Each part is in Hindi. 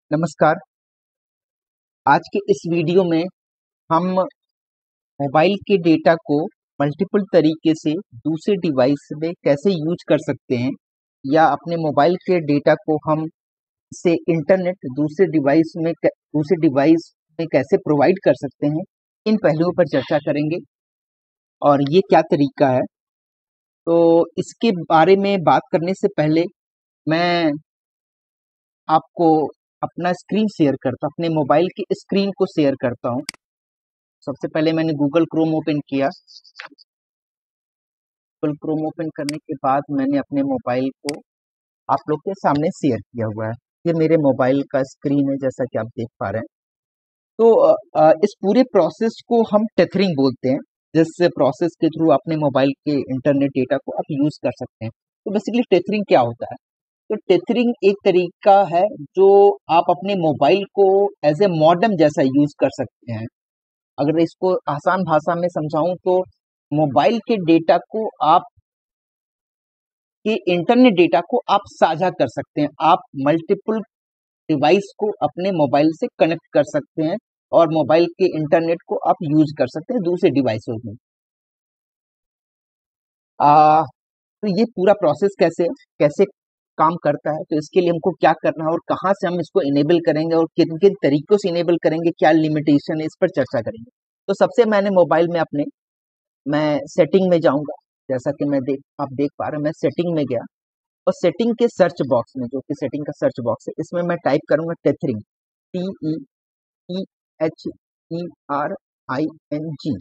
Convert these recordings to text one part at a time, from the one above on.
नमस्कार। आज के इस वीडियो में हम मोबाइल के डेटा को मल्टीपल तरीके से दूसरे डिवाइस में कैसे यूज कर सकते हैं या अपने मोबाइल के डेटा को हम से इंटरनेट दूसरे डिवाइस में कैसे प्रोवाइड कर सकते हैं, इन पहलुओं पर चर्चा करेंगे और ये क्या तरीका है। तो इसके बारे में बात करने से पहले मैं आपको अपना स्क्रीन शेयर करता अपने मोबाइल की स्क्रीन को शेयर करता हूँ। सबसे पहले मैंने गूगल क्रोम ओपन किया। गूगल क्रोम ओपन करने के बाद मैंने अपने मोबाइल को आप लोग के सामने शेयर किया हुआ है। ये मेरे मोबाइल का स्क्रीन है, जैसा कि आप देख पा रहे हैं। तो इस पूरे प्रोसेस को हम टेथरिंग बोलते हैं, जिस प्रोसेस के थ्रू अपने मोबाइल के इंटरनेट डेटा को आप यूज कर सकते हैं। तो बेसिकली टेथरिंग क्या होता है? तो टेथरिंग एक तरीका है जो आप अपने मोबाइल को एज ए मॉडेम जैसा यूज कर सकते हैं। अगर इसको आसान भाषा में समझाऊं तो मोबाइल के डेटा को आप के इंटरनेट डेटा को आप साझा कर सकते हैं। आप मल्टीपल डिवाइस को अपने मोबाइल से कनेक्ट कर सकते हैं और मोबाइल के इंटरनेट को आप यूज कर सकते हैं दूसरे डिवाइसों में। तो ये पूरा प्रोसेस कैसे काम करता है, तो इसके लिए हमको क्या करना है और कहाँ से हम इसको इनेबल करेंगे और किन किन तरीकों से इनेबल करेंगे, क्या लिमिटेशन है, इस पर चर्चा करेंगे। तो सबसे मैंने मोबाइल में मैं सेटिंग में जाऊंगा। जैसा कि आप देख पा रहे हैं, मैं सेटिंग में गया और सेटिंग के सर्च बॉक्स में, जो कि सेटिंग का सर्च बॉक्स है, इसमें मैं टाइप करूंगा टेथरिंग, TETHERING।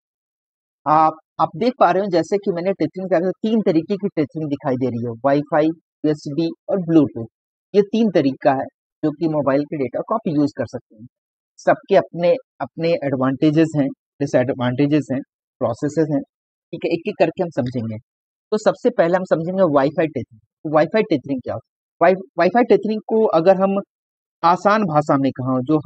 आप देख पा रहे हो जैसे कि मैंने टेथरिंग का 3 तरीके की टेथरिंग दिखाई दे रही है, वाईफाई, यूएसबी और ब्लूटूथ। ये 3 तरीका है जो कि मोबाइल के डेटा को आप यूज कर सकते हैं। सबके अपने अपने एडवांटेजेस हैं, डिसएडवांटेजेस हैं, प्रोसेसेस हैं। ठीक है, एक एक करके हम समझेंगे। तो सबसे पहले हम समझेंगे वाईफाई टेथरिंग। वाईफाई टेथरिंग क्या होता है? वाईफाई टेथरिंग को अगर हम आसान भाषा में कहा, जो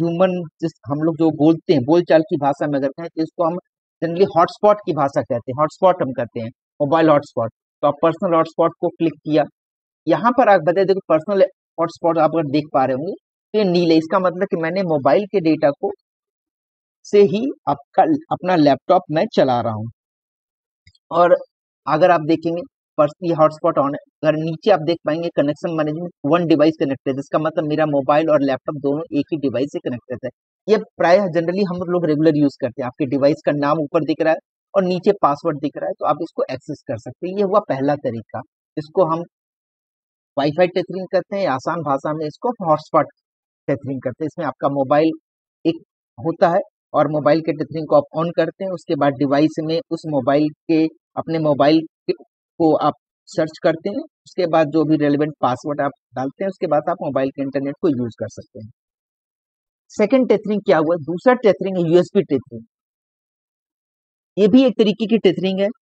हम लोग जो बोलते हैं, बोलचाल की भाषा में अगर कहें तो इसको हम जनरली हॉटस्पॉट की भाषा कहते हैं। हॉटस्पॉट हम कहते हैं, मोबाइल हॉटस्पॉट। तो आप पर्सनल हॉटस्पॉट को क्लिक किया, यहाँ पर आप बता, देखो पर्सनल हॉटस्पॉट आप अगर देख पा रहे होंगे तो ये नीले, इसका मतलब कि मैंने मोबाइल के डेटा को से ही अपना लैपटॉप मैं चला रहा हूँ। और अगर आप देखेंगे ये हॉटस्पॉट ऑन है, अगर नीचे आप देख पाएंगे connection management, one device connected, इसका मतलब मेरा मोबाइल और लैपटॉप दोनों एक ही डिवाइस से कनेक्टेड है। ये प्रायः जनरली हम लोग रेगुलर यूज करते हैं। आपके डिवाइस का नाम ऊपर दिख रहा है और नीचे पासवर्ड दिख रहा है, तो आप इसको एक्सेस कर सकते हैं। ये हुआ पहला तरीका, इसको हम वाईफाई टेथरिंग करते हैं। आसान भाषा में इसको हॉटस्पॉट टेथरिंग करते हैं। इसमें आपका मोबाइल एक होता है और मोबाइल के टेथरिंग को आप ऑन करते हैं। उसके बाद डिवाइस में उस अपने मोबाइल को आप सर्च करते हैं। उसके बाद जो भी रेलेवेंट पासवर्ड आप डालते हैं, उसके बाद आप मोबाइल के इंटरनेट को यूज कर सकते हैं। सेकंड टेथरिंग क्या हुआ? दूसरा टेथरिंग है यूएसबी टेथरिंग। ये भी एक तरीके की टेथरिंग है।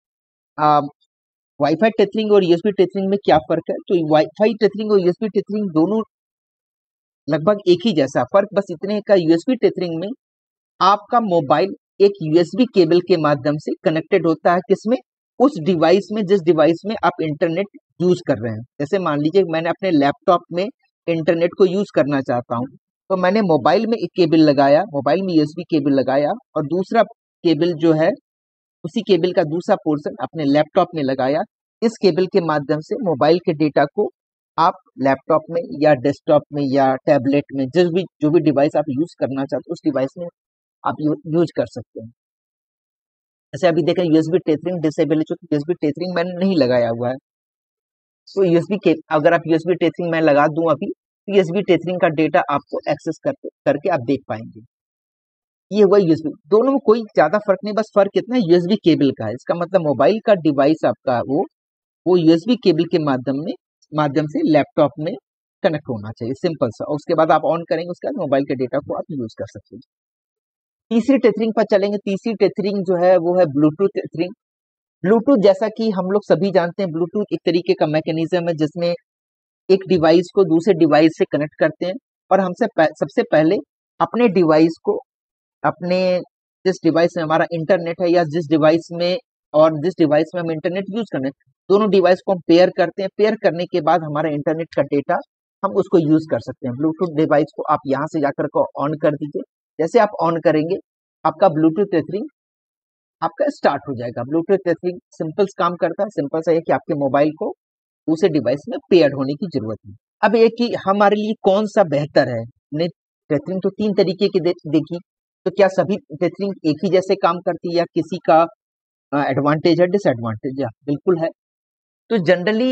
वाईफाई टेथरिंग और यूएसबी टेथरिंग में क्या फर्क है? तो वाईफाई टेथरिंग और यूएसबी टेथरिंग दोनों लगभग एक ही जैसा, फर्क बस इतने का यूएसबी टेथरिंग में आपका मोबाइल एक यूएसबी केबल के माध्यम से कनेक्टेड होता है। किसमें? उस डिवाइस में, जिस डिवाइस में आप इंटरनेट यूज कर रहे हैं। जैसे मान लीजिए मैंने अपने लैपटॉप में इंटरनेट को यूज करना चाहता हूं, तो मैंने मोबाइल में एक केबल लगाया, मोबाइल में यूएसबी केबल लगाया और दूसरा केबल जो है, उसी केबल का दूसरा पोर्शन अपने लैपटॉप में लगाया। इस केबल के माध्यम से मोबाइल के डेटा को आप लैपटॉप में या डेस्कटॉप में या टैबलेट में, जो भी डिवाइस आप यूज करना चाहते हो, उस डिवाइस में आप यूज कर सकते हैं। जैसे अभी देखें यूएसबी टेथरिंग डिसेबल है, क्योंकि यूएसबी टेथरिंग मैंने नहीं लगाया हुआ है। तो अगर आप यूएसबी टेथरिंग मैं लगा दूं अभी, तो यूएसबी टेथरिंग का डेटा आपको एक्सेस करके आप देख पाएंगे। ये हुआ यूएसबी। दोनों में कोई ज्यादा फर्क नहीं, बस फर्क कितना है, यूएसबी केबल का है। इसका मतलब मोबाइल का डिवाइस आपका वो यूएसबी केबल के माध्यम से लैपटॉप में कनेक्ट होना चाहिए, सिंपल सा। और उसके बाद आप ऑन करेंगे, उसके बाद मोबाइल के डेटा को आप यूज कर सकते हैं। तीसरी टेथरिंग पर चलेंगे। तीसरी टेथरिंग जो है वो है ब्लूटूथ टेथरिंग। ब्लूटूथ, जैसा कि हम लोग सभी जानते हैं, ब्लूटूथ एक तरीके का मैकेनिज्म है जिसमें एक डिवाइस को दूसरे डिवाइस से कनेक्ट करते हैं और सबसे पहले अपने डिवाइस को, अपने जिस डिवाइस में हमारा इंटरनेट है या जिस डिवाइस में हम इंटरनेट यूज करते हैं, दोनों डिवाइस को हम पेयर करते हैं। पेयर करने के बाद हमारा इंटरनेट का डेटा हम उसको यूज कर सकते हैं। ब्लूटूथ डिवाइस को आप यहाँ से जाकर को ऑन कर दीजिए। जैसे आप ऑन करेंगे आपका ब्लूटूथ टेथरिंग आपका स्टार्ट हो जाएगा। ब्लूटूथ टेथरिंग सिंपल काम करता है, सिंपल सा है कि आपके मोबाइल को दूसरे डिवाइस में पेयर्ड होने की जरूरत है। अब ये कि हमारे लिए कौन सा बेहतर है, ने टेथरिंग तो तीन तरीके की देखी, तो क्या सभी टेथरिंग एक ही जैसे काम करती है या किसी का एडवांटेज है डिसएडवांटेज है? बिल्कुल है। तो जनरली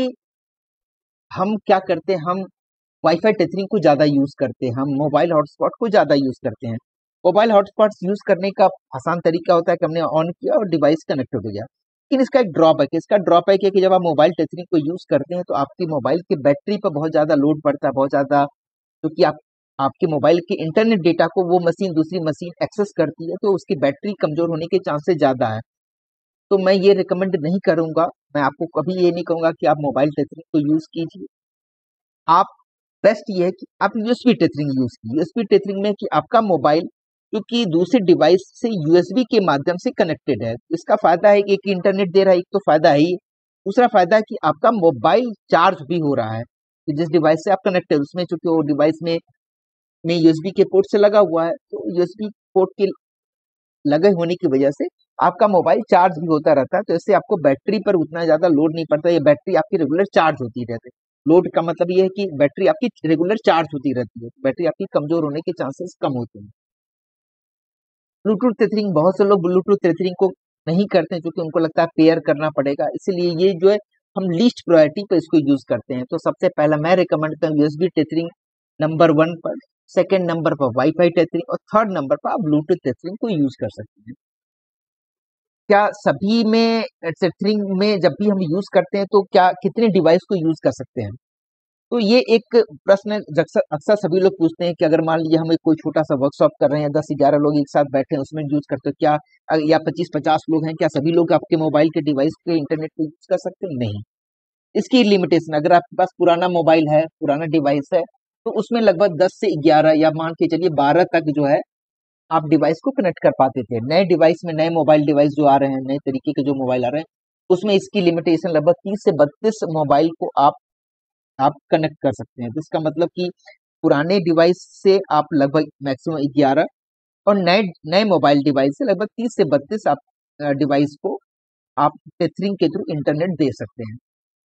हम क्या करते हैं, हम वाईफाई टेथरिंग को ज्यादा यूज करते हैं, हम मोबाइल हॉटस्पॉट को ज्यादा यूज करते हैं। मोबाइल हॉटस्पॉट यूज करने का आसान तरीका होता है कि हमने ऑन किया और डिवाइस कनेक्टेड हो गया। लेकिन इसका एक ड्रॉबैक है, इसका ड्रॉबैक है कि जब आप मोबाइल टेथरिंग को यूज करते हैं तो आपकी मोबाइल की बैटरी पर बहुत ज्यादा लोड पड़ता है, बहुत ज्यादा, क्योंकि आपके मोबाइल के इंटरनेट डेटा को वो मशीन दूसरी मशीन एक्सेस करती है, तो उसकी बैटरी कमजोर होने के चांसेस ज्यादा है। तो मैं ये रिकमेंड नहीं करूंगा, मैं आपको कभी ये नहीं कहूंगा कि आप मोबाइल टेथरिंग को यूज कीजिए। आप बेस्ट ये है कि आप यूएसबी टेथरिंग यूज कीजिए। यूएसबी टेथरिंग में कि आपका मोबाइल क्योंकि दूसरे डिवाइस से यूएसबी के माध्यम से कनेक्टेड है, इसका फायदा है कि एक इंटरनेट दे रहा है, एक तो फायदा है ही। दूसरा फायदा है कि आपका मोबाइल चार्ज भी हो रहा है, कि जिस डिवाइस से आप कनेक्टेड उसमें चूंकि वो डिवाइस में यूएसबी के पोर्ट से लगा हुआ है, तो यूएसबी पोर्ट के लगे होने की वजह से आपका मोबाइल चार्ज भी होता रहता है, तो इससे आपको बैटरी पर उतना ज्यादा लोड नहीं पड़ता। ये बैटरी आपकी रेगुलर चार्ज होती रहती है। लोड का मतलब ये है कि बैटरी आपकी रेगुलर चार्ज होती रहती है, बैटरी आपकी कमजोर होने के चांसेस कम होते हैं। ब्लूटूथ टेथरिंग, बहुत से लोग ब्लूटूथ टेथरिंग को नहीं करते हैं क्योंकि उनको लगता है पेयर करना पड़ेगा, इसलिए ये जो है हम लीस्ट प्रायोरिटी पर इसको यूज करते हैं। तो सबसे पहला मैं रिकमेंड करता हूँ यूएसबी टेथरिंग नंबर 1 पर, सेकंड नंबर पर वाईफाई टेथरिंग और थर्ड नंबर पर आप ब्लूटूथ टेथरिंग को यूज कर सकते हैं। क्या सभी में टेथरिंग में जब भी हम यूज करते हैं तो क्या कितने डिवाइस को यूज कर सकते हैं? तो ये एक प्रश्न है, अक्सर अक्सर सभी लोग पूछते हैं कि अगर मान लीजिए हम एक कोई छोटा सा वर्कशॉप कर रहे हैं, 10-11 लोग एक साथ बैठे हैं उसमें यूज करते हो क्या, या 25-50 लोग हैं, क्या सभी लोग आपके मोबाइल के डिवाइस के इंटरनेट को यूज कर सकते हैं? नहीं। इसकी लिमिटेशन, अगर आपके पास पुराना मोबाइल है, पुराना डिवाइस है, तो उसमें लगभग 10 से 11 या मान के चलिए 12 तक जो है आप डिवाइस को कनेक्ट कर पाते थे। नए डिवाइस में, नए मोबाइल डिवाइस जो आ रहे हैं, नए तरीके के जो मोबाइल आ रहे हैं, उसमें इसकी लिमिटेशन लगभग 30 से 32 मोबाइल को आप कनेक्ट कर सकते हैं। तो इसका मतलब कि पुराने डिवाइस से आप लगभग मैक्सिमम 11 और नए नए मोबाइल डिवाइस से लगभग 30 से 32 आप डिवाइस को आप टेथरिंग के थ्रू इंटरनेट दे सकते हैं।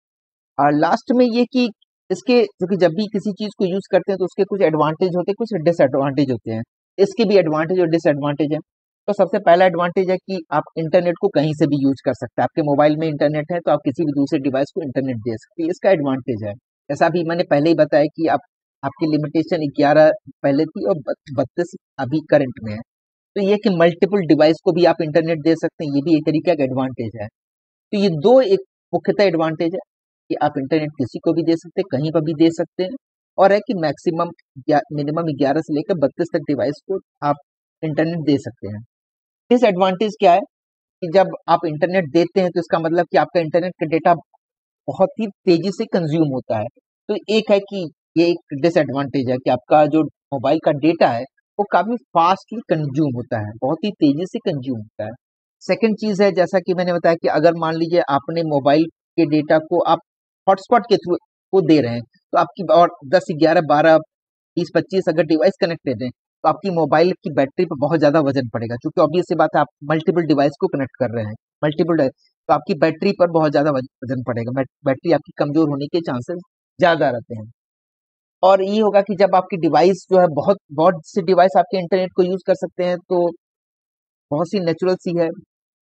और लास्ट में ये कि इसके, क्योंकि जब भी किसी चीज को यूज करते हैं तो उसके कुछ एडवांटेज होते हैं, कुछ डिसएडवांटेज होते हैं। इसके भी एडवांटेज और डिसएडवांटेज है। तो सबसे पहला एडवांटेज है कि आप इंटरनेट को कहीं से भी यूज कर सकते हैं। आपके मोबाइल में इंटरनेट है तो आप किसी भी दूसरे डिवाइस को इंटरनेट दे सकते हैं, इसका एडवांटेज है। जैसा अभी मैंने पहले ही बताया कि आप आपकी लिमिटेशन 11 पहले थी और 32 अभी करंट में है। तो ये कि मल्टीपल डिवाइस को भी आप इंटरनेट दे सकते हैं, ये भी एक तरीका का एडवांटेज है। तो ये दो एक मुख्यतः एडवांटेज है कि आप इंटरनेट किसी को भी दे सकते हैं, कहीं पर भी दे सकते हैं, और है कि मैक्सिमम या मिनिमम 11 से लेकर 32 तक डिवाइस को आप इंटरनेट दे सकते हैं। डिसएडवांटेज क्या है कि जब आप इंटरनेट देते हैं तो इसका मतलब कि आपका इंटरनेट का डेटा बहुत ही तेजी से कंज्यूम होता है। तो एक है कि ये एक डिसएडवांटेज है कि आपका जो मोबाइल का डेटा है वो काफी फास्टली कंज्यूम होता है, बहुत ही तेजी से कंज्यूम होता है। सेकंड चीज है, जैसा कि मैंने बताया कि अगर मान लीजिए आपने मोबाइल के डेटा को आप हॉटस्पॉट के थ्रू को दे रहे हैं, तो आपकी और 10, 11, 12, 20, 25 अगर डिवाइस कनेक्टेड है तो आपकी मोबाइल की बैटरी पर बहुत ज्यादा वजन पड़ेगा, क्योंकि ऑब्वियस सी बात है आप मल्टीपल डिवाइस को कनेक्ट कर रहे हैं, मल्टीपल, तो आपकी बैटरी पर बहुत ज्यादा वजन पड़ेगा, बैटरी आपकी कमजोर होने के चांसेस ज्यादा रहते हैं। और ये होगा कि जब आपकी डिवाइस जो है बहुत बहुत से डिवाइस आपके इंटरनेट को यूज कर सकते हैं, तो बहुत सी नेचुरल सी है,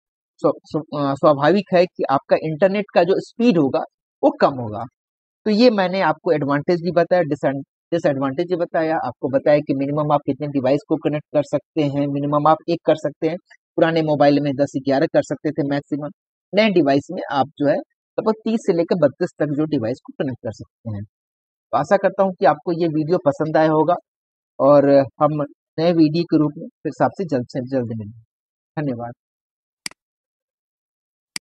स्वाभाविक है कि आपका इंटरनेट का जो स्पीड होगा वो कम होगा। तो ये मैंने आपको एडवांटेज भी बताया, डिसएडवांटेज भी बताया, आपको बताया कि मिनिमम आप कितने डिवाइस को कनेक्ट कर सकते हैं, मिनिमम आप एक कर सकते हैं, पुराने मोबाइल में 10-11 कर सकते थे मैक्सिमम, नए डिवाइस में आप जो है लगभग 30 से लेकर 32 तक जो डिवाइस को कनेक्ट कर सकते हैं। तो आशा करता हूँ कि आपको ये वीडियो पसंद आया होगा, और हम नए वीडियो के रूप में फिर से आपसे जल्द मिलेंगे। धन्यवाद।